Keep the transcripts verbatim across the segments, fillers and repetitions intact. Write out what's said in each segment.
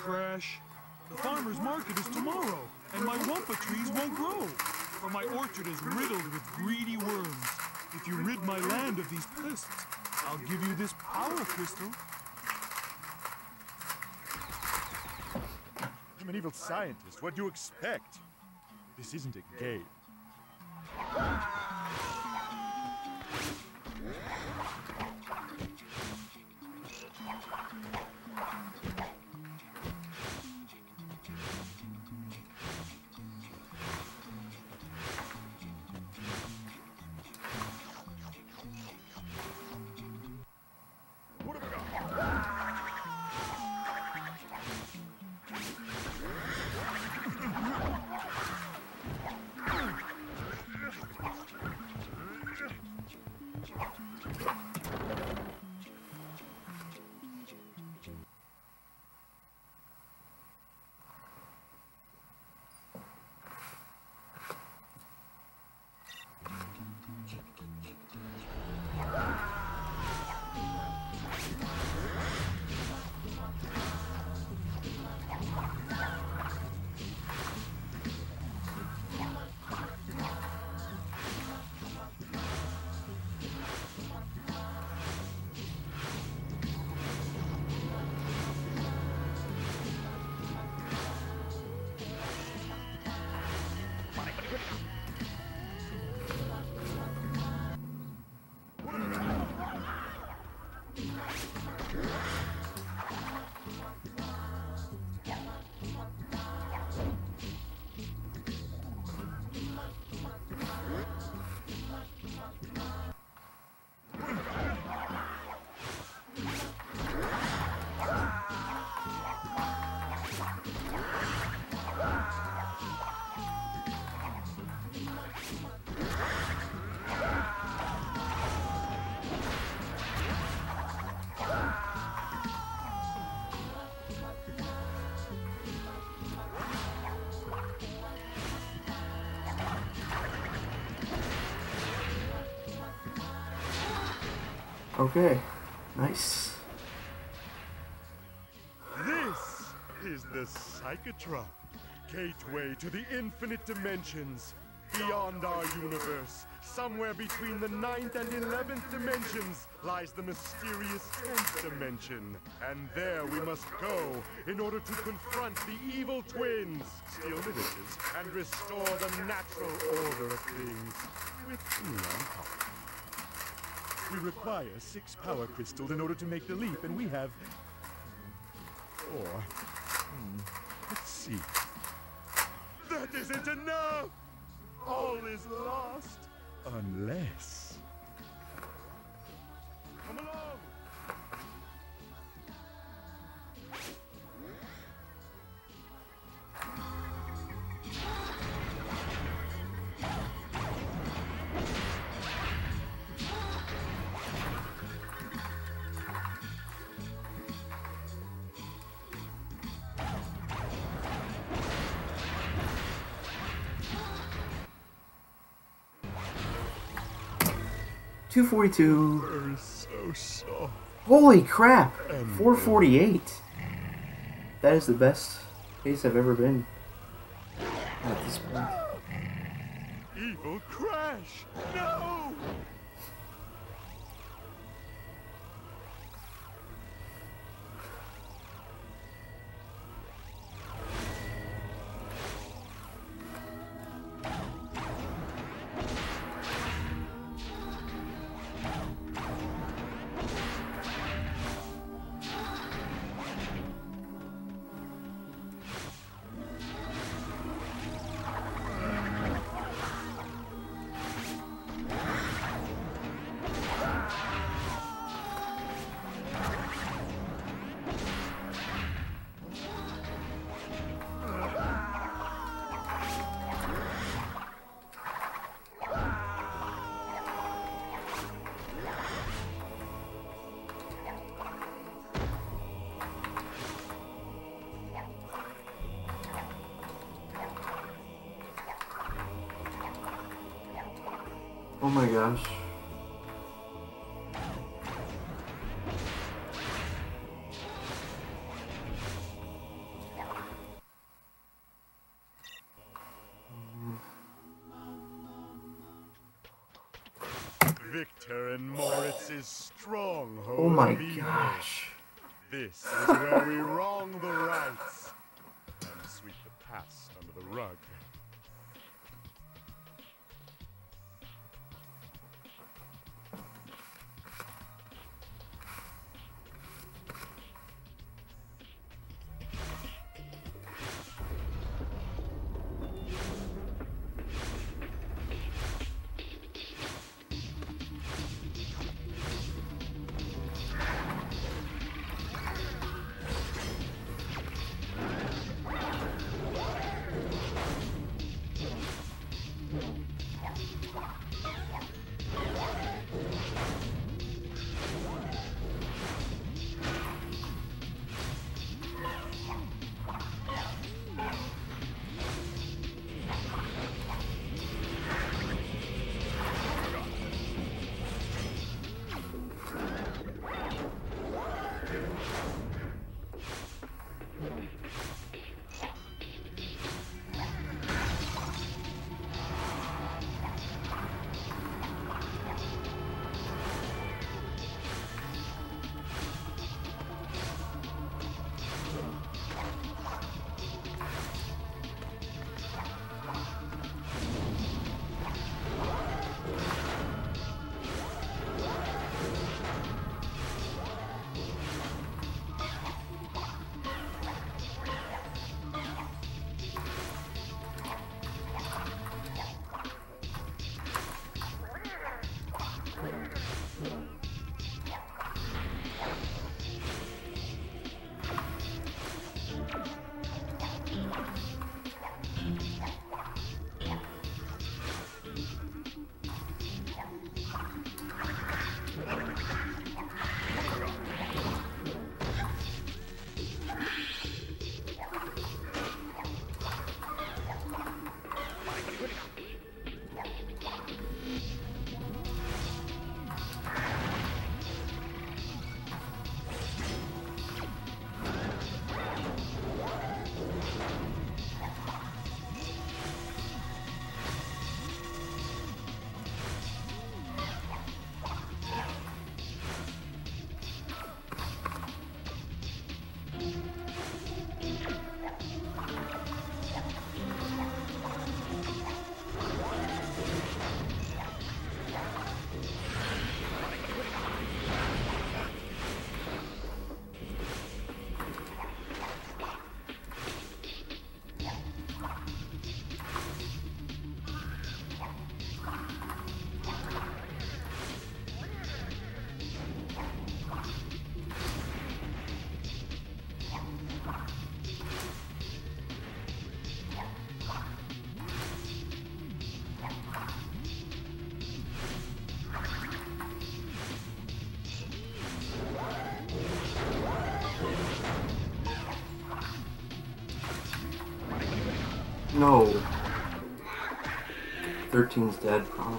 Crash. The farmer's market is tomorrow, and my wampa trees won't grow, for my orchard is riddled with greedy worms. If you rid my land of these pests, I'll give you this power crystal. I'm an evil scientist. What do you expect? This isn't a game. Okay, nice. This is the Psychotron, gateway to the infinite dimensions. Beyond our universe, somewhere between the ninth and eleventh dimensions, lies the mysterious tenth dimension. And there we must go in order to confront the evil twins, steal miniatures, and restore the natural order of things. With me on top. We require six power crystals in order to make the leap, and we have four. Hmm. Let's see. That isn't enough! All is lost, unless... Come along! two forty-two. They're so soft. Holy crap! And four forty-eight. That is the best pace I've ever been at this point. Evil Crash! No! Oh my gosh. Victor and Moritz's stronghold. Oh my of evil. gosh. This is where we wrong the rights and sweep the past under the rug. No. thirteen's dead, probably.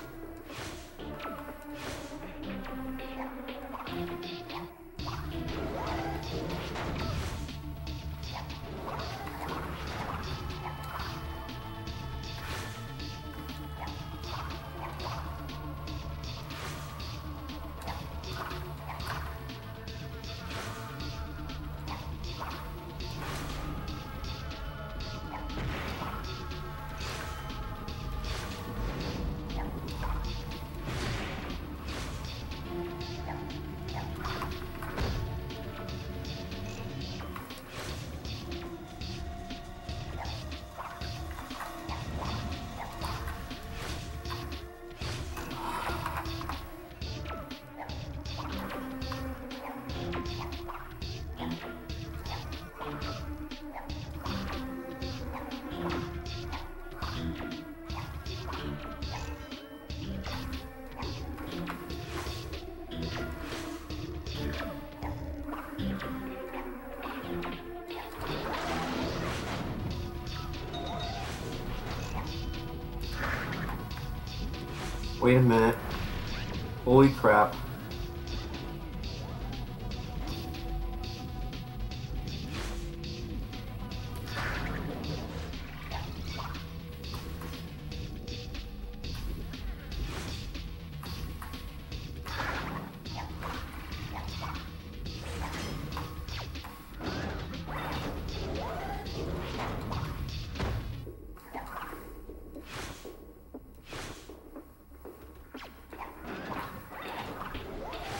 Wait a minute. Holy crap.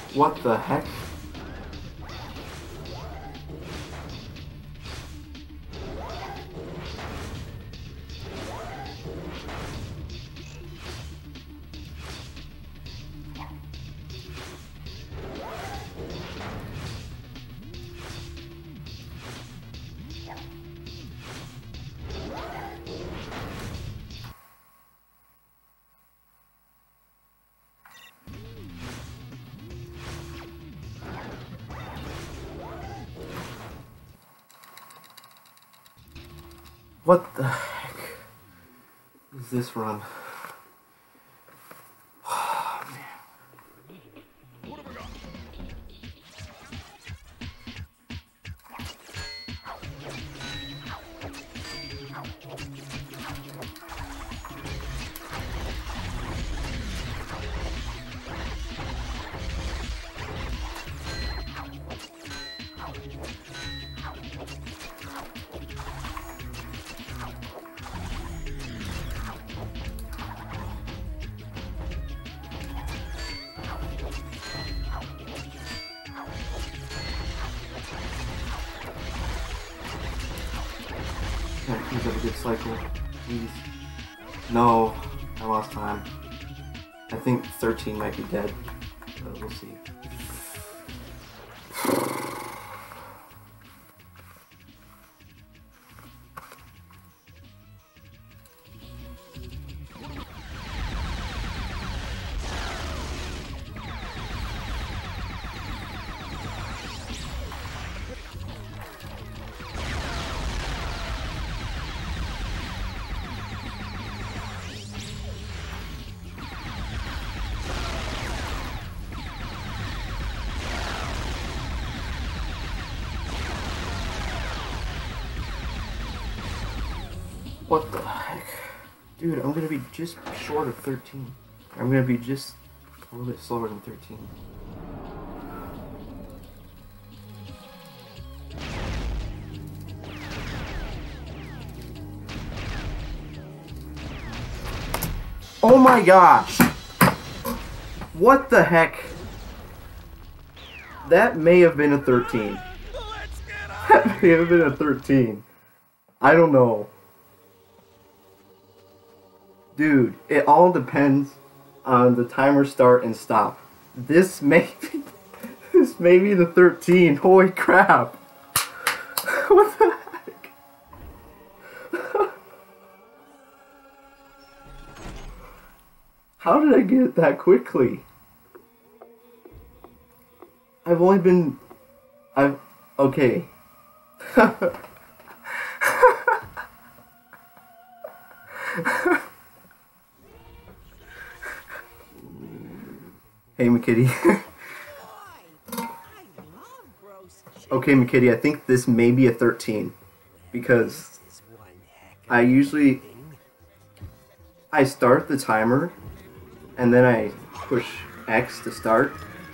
What the heck? What the heck is this run? Oh, man. What have I got? Can't please have a good cycle. Please. No, I lost time. I think thirteen might be dead, but we'll see. What the heck? Dude, I'm gonna be just short of thirteen. I'm gonna be just a little bit slower than thirteen. Oh my gosh! What the heck? That may have been a thirteen. That may have been a thirteen. I don't know. Dude, it all depends on the timer start and stop. This may be, this may be the thirteen. Holy crap. What the heck? How did I get it that quickly? I've only been... I've... Okay. Hey, McKitty. Okay, McKitty, I think this may be a thirteen. Because I usually... I start the timer, and then I push X to start.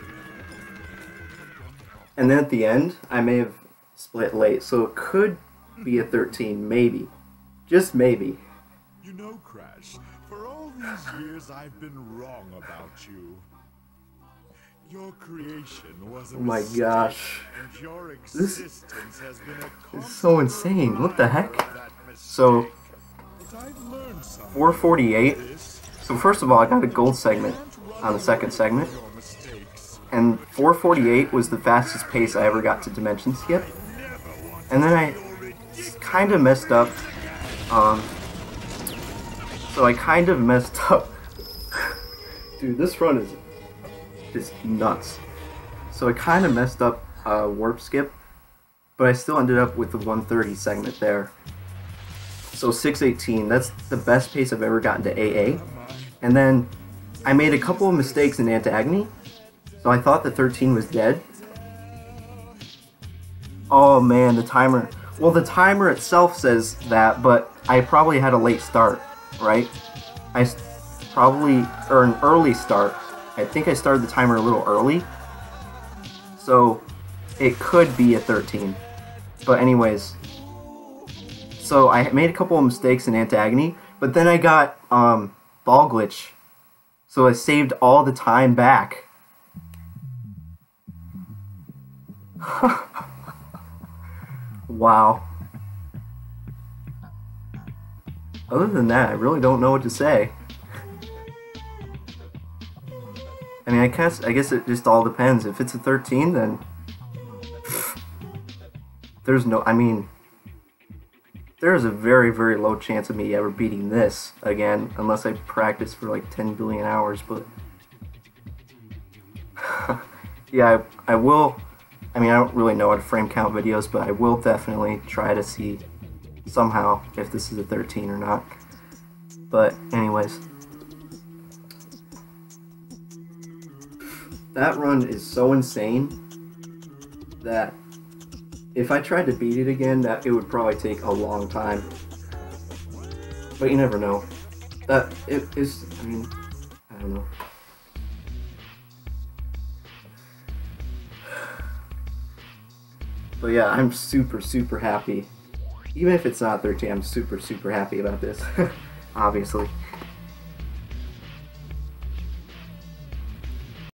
And then at the end, I may have split late. So it could be a thirteen, maybe. Just maybe. You know, Crash, for all these years I've been wrong about you. Your creation was a Oh my mistake, gosh. and your This existence has been a is so insane. What the heck? So, four forty-eight. So first of all, I got a gold segment on the second segment. And four forty-eight was the fastest pace I ever got to Dimension Skip. And then I kind of messed up. Um, so I kind of messed up. Dude, this run is is nuts. So I kind of messed up uh, Warp Skip, but I still ended up with the one thirty segment there. So six eighteen, that's the best pace I've ever gotten to A A. And then I made a couple of mistakes in Anti-Agony, so I thought the thirteen was dead. Oh man, the timer. Well, the timer itself says that, but I probably had a late start, right? I probably, or an early start. I think I started the timer a little early, so it could be a thirteen. But anyways, so I made a couple of mistakes in Anti-Agony, but then I got um, Ball Glitch, so I saved all the time back. Wow. Other than that, I really don't know what to say. I mean, I guess, I guess it just all depends. If it's a thirteen, then there's no, I mean, there's a very, very low chance of me ever beating this again, unless I practice for like ten billion hours, but yeah, I, I will, I mean, I don't really know how to frame count videos, but I will definitely try to see somehow if this is a thirteen or not. But anyways, that run is so insane that if I tried to beat it again, that it would probably take a long time. But you never know. That it is, I mean, I don't know. But yeah, I'm super, super happy. Even if it's not thirteen, I'm super, super happy about this. Obviously.